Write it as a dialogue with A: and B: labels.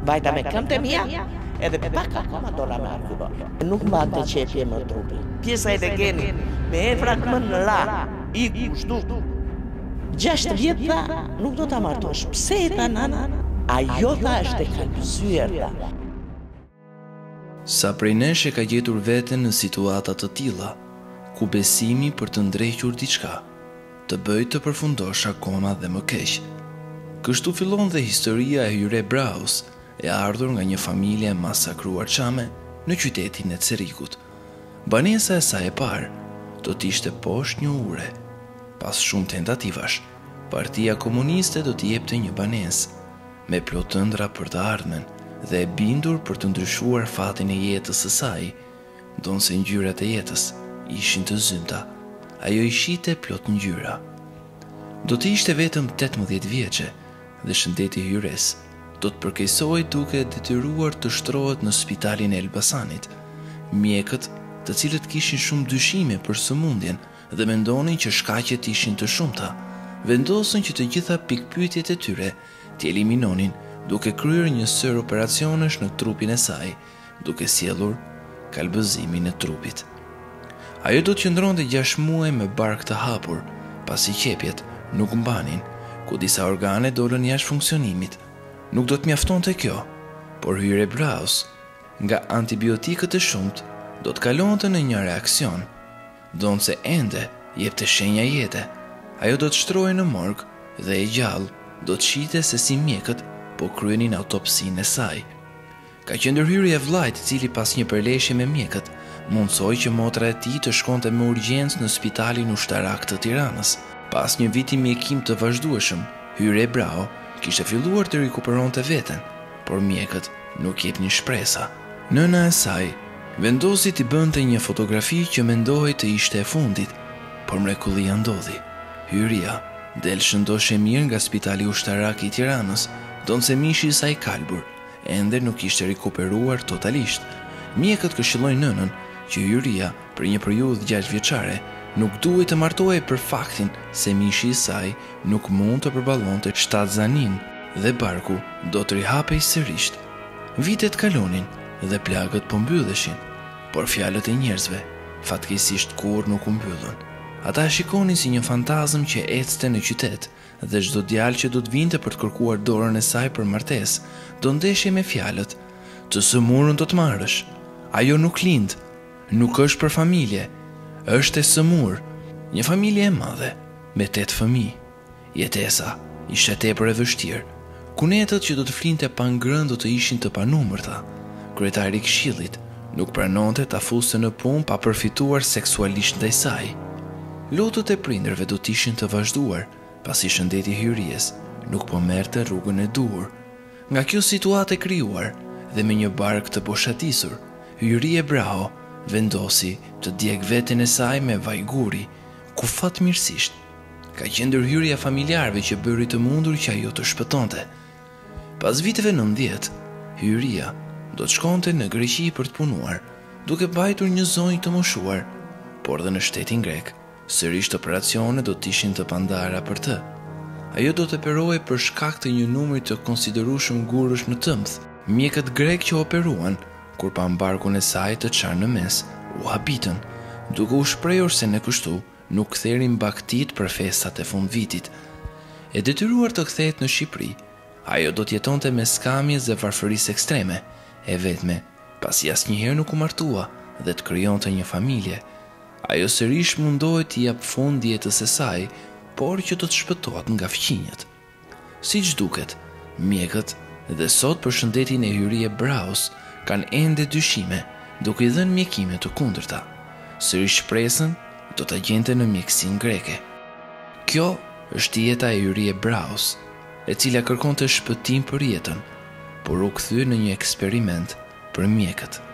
A: vajta me këmbët e mia, edhe pak akoma do la marr këto. Nuk mbante qepje më trupi. Pjesa e genit me efrat më në ra, i kushtu. 6 vjet tha, nuk do ta martosh. Pse e tha nana? Ajo tha është e kalbësyer tha.
B: Sa prej nesh e ka gjetur veten në situata të tilla, ku besimi për të ndrequr diçka të bëj të përfundosh akoma dhe më keq. Kështu fillon dhe historia e Hyre Braus, e ardhur nga një familje masakruar çame në qytetin e Cerikut. Banesa e saj e parë do t'ishte poshtë një ure. Pas shumë tentativash, Partia Komuniste do t'i jepte një banesë me plot ëndra për të ardhmen dhe e bindur për të ndryshuar fatin e jetës së saj, donse ngjyrat e jetës ishin të zymta. Ajo i shite plot ngjyra. Do të ishte vetëm 18 vjeçe dhe shëndeti i Hyres do të përkeqësoj duke detyruar të shtrohet në spitalin e Elbasanit. Mjekët, të cilët kishin shumë dyshime për sëmundjen dhe mendonin që shkaqet ishin të shumta, vendosën që të gjitha pikpyetjet e tyre t'i eliminonin duke kryer një sër operacionesh në trupin e saj, duke sjellur kalbëzimin e trupit. Ajo do të qëndronte 6 muaj me bark të hapur, pasi qepjet nuk mbanin, ku disa organe dolën jashtë funksionimit. Nuk do të mjaftonte kjo, por Hyre Braus, nga antibiotikët e shumt, do të kalonte në një reaksion, donse ende jepte shenja jete. Ajo do të shtrohej në morg dhe e gjallë do të shite se si mjekët po kryenin autopsinë e saj. Ka qenë hyrje e vllajt, i cili pas një përleshje me mjekët mundsoi që motra e tij të shkonte me urgjencë në spitalin ushtarak të Tiranës. Pas një viti mjekim të vazhdueshëm, Hyre Brau kishte filluar të rikuperonte veten, por mjekët nuk jepnin shpresa. Nëna e saj vendosi t'i bënte një fotografi që mendohej të ishte e fundit, por mrekullia ndodhi. Hyria del shëndoshe mirë nga spitali ushtarak i Tiranës, donse mishi i saj kalbur ende nuk ishte rikuperuar totalisht. Mjekët këshillojnë nënën që Hyria për një periudhë 6 vjeçare nuk duhet të martohej për faktin se mishi i saj nuk mund të përballonte shtatzanin dhe barku do të rihapej sërish. Vitet kalonin dhe plagët po mbylleshin, por fjalët e njerëzve fatkeqësisht kurrë nuk u mbyllën. Ata shikonin si një fantazëm që ecte në qytet dhe çdo djalë që do të vinte për të kërkuar dorën e saj për martesë, do ndeshje me fjalët: "Të sëmurën do të marrësh. Ajo nuk lind, nuk është për familje, është e sëmur." Një familje e madhe me 8 fëmijë. Jetesa ishte tepër e vështirë. Kunetët që do të flinte pa ngrënë do të ishin të panumërta. Kryetari i Këshillit nuk pranonte ta fuste në punë pa përfituar seksualisht ndaj saj. Lotët e prindërve do të ishin të vazhduar, pasi shëndeti i Hyries nuk po merrte rrugën e duhur. Nga kjo situatë e krijuar dhe me një bark të boshatisur, Hyre Brau vendosi të djeg veten e saj me vajguri, ku fatmirësisht ka qenë hyrja familjarëve që bëri të mundur që ajo të shpëtonte. Pas viteve 90, Hyria do të shkonte në Greqi për të punuar, duke mbajtur një zonjë të moshuar, por dhe në shtetin grek sërish operacione do të ishin të pandara për të. Ajo do të operohej për shkak të një numri të konsiderueshëm gurësh në tëmbth. Mjekët grek që operuan, kur pa barkun e saj të çarë në mes, u habitën, duke u shprehur se në kështu nuk ktherin baktit për festat e fundvitit. E detyruar të kthehet në Shqipëri, ajo do të jetonte me skamjes dhe varfërisë ekstreme, e vetme, pasi asnjëherë nuk u martua dhe të krijonte një familje. Ajo sërish mundohet t'i jap fund jetës së saj, por që do të shpëtohet nga fqinjet. Siç duket, mjekët dhe sot për shëndetin e Hyre Braus kanë ende dyshime, duke i dhënë mjekime të kundërta. Sërish shpresën do ta gjente në mjekësinë greke. Kjo është jeta e Hyre Braus, e cila kërkonte shpëtim për jetën, por u kthye në një eksperiment për mjekët.